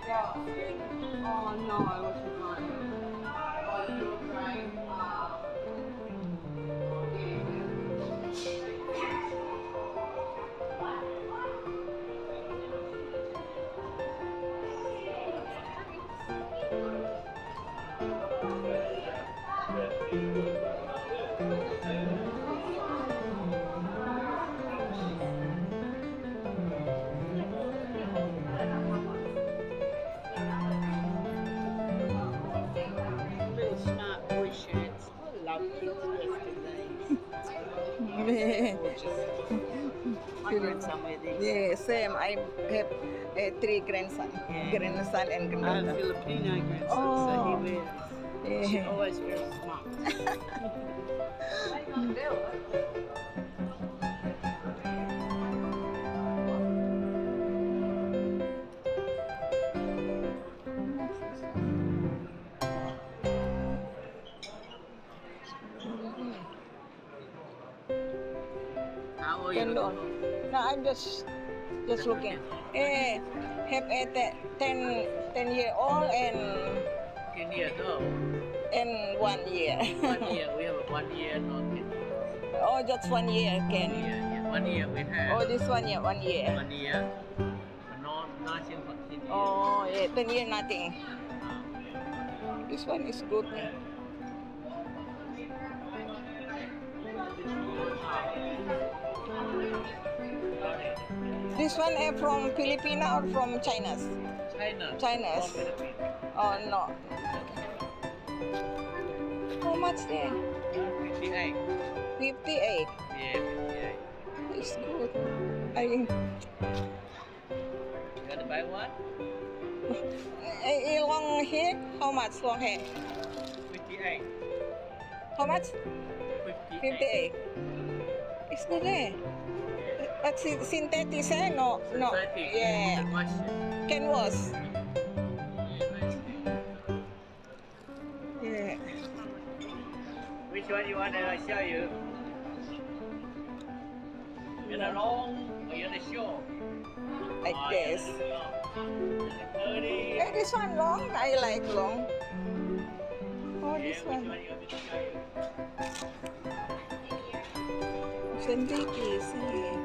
Yeah. Oh no, I wasn't trying. Oh, you were trying. Really smart boy shirts. I love kids dressed in these. Gorgeous. My grandson wear these. Yeah, same. I have three grandson, Yeah. grandson and I have a granddaughter. Filipino grandson, Oh. so he wears. She's Yeah. always very smart. How old are you? Candle. No, I'm just looking. Have a 10 year old 10 years old. and 1 year. 1 year. We have a 1 year, not 10 years. Oh, just 1 year can. Yeah. 1 year we have. Oh, this 1 year, 1 year. 1 year. Not 10 years. Oh, yeah, 10 year nothing. This one is good. This one from Filipina or from China? China. China. Or Philippines. Oh no. How much there? 58. 58. Yeah, 58. It's good. You want to buy one? Long hair? How much long hair? 58. How much? 58. 58. It's good eh. But synthetic eh? No. Synthetic. Yeah. Wash. Can wash. Yeah. Which one you want to show you? In the long or in the short? Like this. 30. Hey, this one long. I like long. Oh, this Which one one. you want me to show you? Synthetic. See.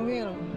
will.